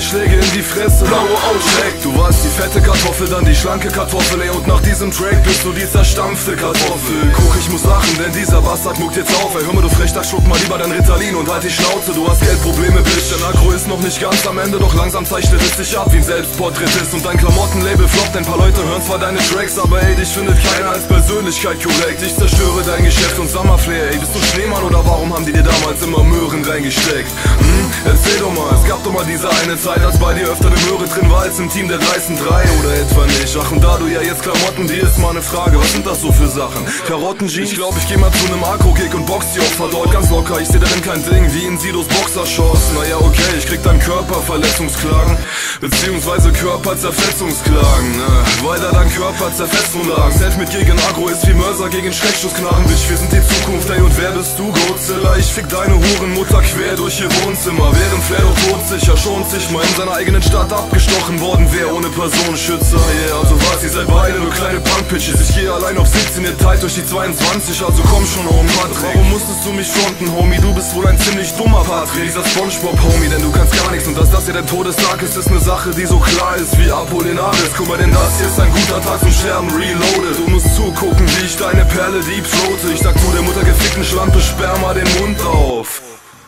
Schläge in die Fresse, blaue Outcheck. Du warst die fette Kartoffel, dann die schlanke Kartoffel, ey, und nach diesem Track bist du die zerstampfte Kartoffel. Guck, ich muss lachen, denn dieser Bastard muckt jetzt auf, ey, hör mal du Frechdach, schluck mal lieber dein Ritalin und halt die Schnauze. Du hast Geldprobleme, Bitch, dein Agro ist noch nicht ganz am Ende, doch langsam zeichnet es dich ab wie ein Selbstporträtist. Und dein Klamottenlabel floppt, ein paar Leute hören zwar deine Tracks, aber ey, dich findet keiner als Persönlichkeit korrekt. Ich zerstöre dein Geschäft und Summerflair, ey, bist du Schneemann oder warum haben die dir damals immer Möhren reingesteckt? Erzähl doch mal, es gab doch mal diese eine Zeit, als bei dir öfter eine Möhre drin war als im Team der dreisten drei, oder etwa nicht? Ach, und da du ja jetzt Klamotten, die ist mal eine Frage, was sind das so für Sachen? Karottenjeans? Ich glaub, ich geh mal zu nem Agro-Kick und box die Opfer dort ganz locker. Ich seh darin kein Ding, wie in Sidos Boxershorts. Naja, okay, ich krieg dann Körperverletzungsklagen, beziehungsweise Körperzerfetzungsklagen, weil da dann Körperzerfetzung lag. Selfmade gegen Agro ist wie Mörser gegen Schreckschussknarren. Bitch, wir sind die Zukunft, ey, und wer bist du, Godzilla? Ich fick deine Hurenmutter quer durch ihr Wohnzimmer, während Flair doch todsicher schont sich mal in seiner eigenen Stadt abgestochen worden wär ohne Personenschützer. Yeah, also was, ihr seid beide nur kleine Punkpitches. Ich geh allein auf 17, ihr teilt durch die 22, also komm schon, Home Patrick. Warum musstest du mich fronten, Homie? Du bist wohl ein ziemlich dummer Patrick. Dieser Spongebob-Homie, denn du kannst gar nichts. Und dass das hier dein Todestag ist, ist ne Sache, die so klar ist wie Apollinaris. Guck mal, denn das hier ist ein guter Tag zum Sterben, reloaded. Du musst zugucken, wie ich deine Perle deep throate. Ich sag zu der Mutter gefickten Schlampe, sperr mal den Mund auf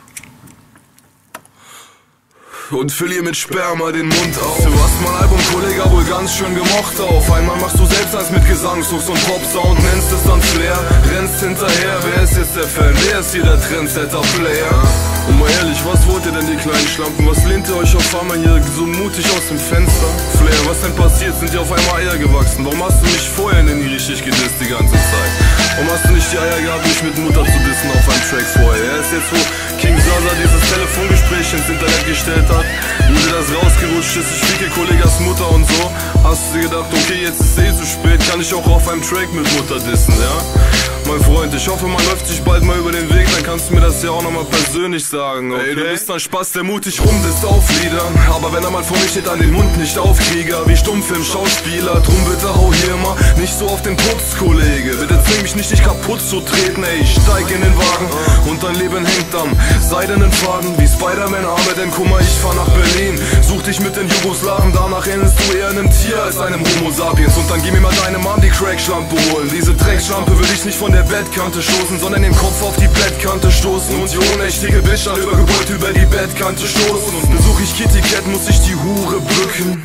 und füll ihr mit Sperma den Mund auf. Du hast mein Album, Kollega, wohl ganz schön gemocht. Auf einmal machst du selbst eins mit Gesangshooks und Pop-Sound, nennst es dann Flair, rennst hinterher. Wer ist jetzt der Fan? Wer ist hier der Trendsetter-Player? Und mal ehrlich, was wollt ihr denn, die kleinen Schlampen? Was lehnt ihr euch auf einmal hier so mutig aus dem Fenster? Flair, was denn passiert? Sind dir auf einmal Eier gewachsen? Warum hast du mich vorher denn nie richtig gedisst die ganze Zeit? Warum hast du nicht die Eier gehabt, mich mit Mutter zu dissen auf einem Track vorher? Er ist jetzt, wo King Zaza dieses Telefongespräch ins Internet gestellt hat, wo dir das rausgerutscht ist, ich ficke Kollegas Mutter und so, hast du gedacht, okay, jetzt ist eh zu spät, kann ich auch auf einem Track mit Mutter dissen, ja? Mein Freund, ich hoffe, man läuft sich bald mal über den Weg, dann kannst du mir das ja auch nochmal persönlich sagen, okay? Ey, du bist ein Spaß, der mutig rumdisst auf Lieder, aber wenn er mal vor mir steht, an den Mund nicht aufkrieger, wie Stummfilm-Schauspieler, drum bitte hau hier mal nicht so auf den Putz, Kollege, bitte zwing mich nicht, dich kaputt zu treten, ey, ich steig in den Wagen und dein Leben hängt am seidenen Faden, wie Spider-Man-Arme, denn guck mal, ich fahr nach Berlin, such dich mit den Jugoslawen, danach ähnelst du eher einem Tier als einem Homo sapiens, und dann geh mir mal deine Mom die Crack-Schlampe holen, diese Dreckschlampe würde ich nicht von der Bettkante stoßen, sondern den Kopf auf die Bettkante stoßen und die ohnmächtige Bitch dann übergebeut über die Bettkante stoßen, und besuch ich Kitty Cat, muss ich die Hure bücken.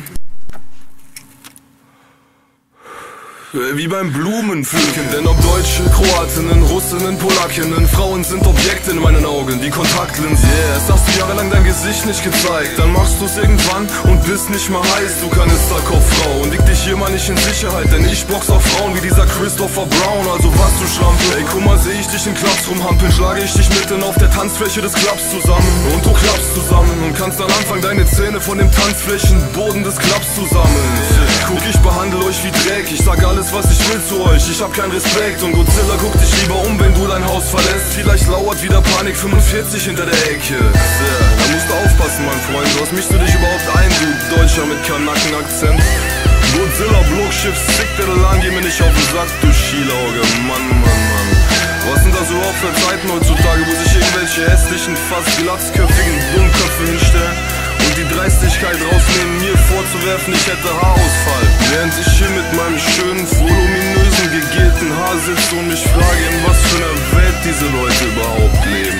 Wie beim Blumenpflücken, denn ob Deutsche, Kroatinnen, Russinnen, Polakinnen, Frauen sind Objekte in meinen Augen, die Kontaktlinsen. Yeah, es hast du jahrelang dein Gesicht nicht gezeigt, dann machst du's irgendwann und bist nicht mal heiß, du Kanisterkopffrau. Und leg dich hier mal nicht in Sicherheit, denn ich box auf Frauen wie dieser Christopher Brown, also was du Schlampe. Ey, guck mal, seh ich dich in Clubs rumhampeln, schlage ich dich mitten auf der Tanzfläche des Clubs zusammen. Und du klappst zusammen und kannst dann anfangen, deine Zähne von dem Tanzflächenboden des Clubs zu sammeln. Guck, ich behandle euch wie Dreck, ich sag alles, was ich will zu euch, ich hab keinen Respekt. Und Godzilla guckt dich lieber um, wenn du dein Haus verlässt. Vielleicht lauert wieder Panik 45 hinter der Ecke. Da musst du aufpassen, mein Freund, was mischst du dich überhaupt ein, du Deutscher mit Kanaken-Akzent? Godzilla, Blockschiff, sick der lang, geh mir nicht auf den Sack, du Schielauge, Mann, Mann, Mann. Was sind das überhaupt für Zeiten heutzutage, wo sich irgendwelche hässlichen, fast glatzköpfigen Dummköpfe hinstellen und die Dreistigkeit rausnehmen, mir vorzuwerfen, ich hätte Haarausfall, während ich hier mit meinem schönen, voluminösen, gegelten Haar sitze und mich frage, in was für einer Welt diese Leute überhaupt leben.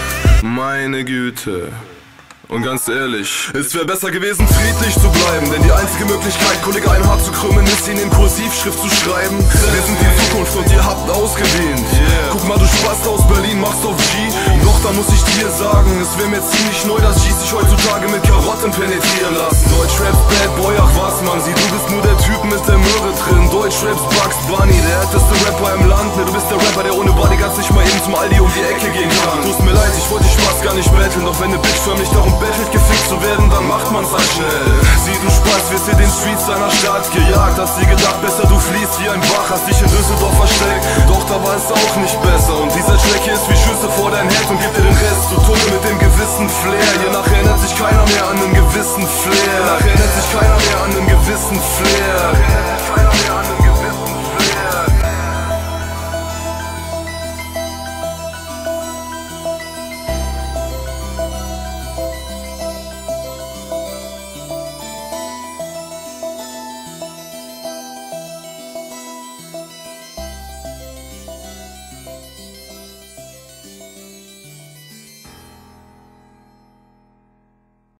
Meine Güte. Und ganz ehrlich, es wäre besser gewesen, friedlich zu bleiben, denn die einzige Möglichkeit, Kollege ein Haar zu krümmen, ist, ihn in Kursivschrift zu schreiben. Wir sind die Zukunft und ihr habt ausgedient. Guck mal, du Spast aus Berlin, machst auf G. Doch da muss ich dir sagen, es wäre mir ziemlich neu, dass G's sich heutzutage mit Karotten penetrieren lassen. Deutschraps Bad Boy, ach was man sieht, du bist nur der Typ mit der Möhre drin. Deutschraps Bugs Bunny, der härteste Rapper im Land, ne, du bist der Rapper, der ohne Bodyguards nicht mal eben zum Aldi um die Ecke gehen kann. Tut mir leid, ich wollte die Spaß gar nicht betteln, doch wenn ne Bitch förmlich darum bettelt, gefickt zu werden, dann macht man's halt schnell. Sieh, du Spaß, wirst in den Streets deiner Stadt gejagt, hast dir gedacht, besser du fließt wie ein Bach, hast dich in Düsseldorf versteckt, doch da war es auch nicht besser. Und dieser Track hier ist wie Schüsse vor dein Head und gibt dir den Rest zu Tunnel mit dem gewissen Flair. Hier nachher erinnert sich keiner mehr an einen gewissen Flair. Nachher erinnert sich keiner mehr an einen gewissen Flair.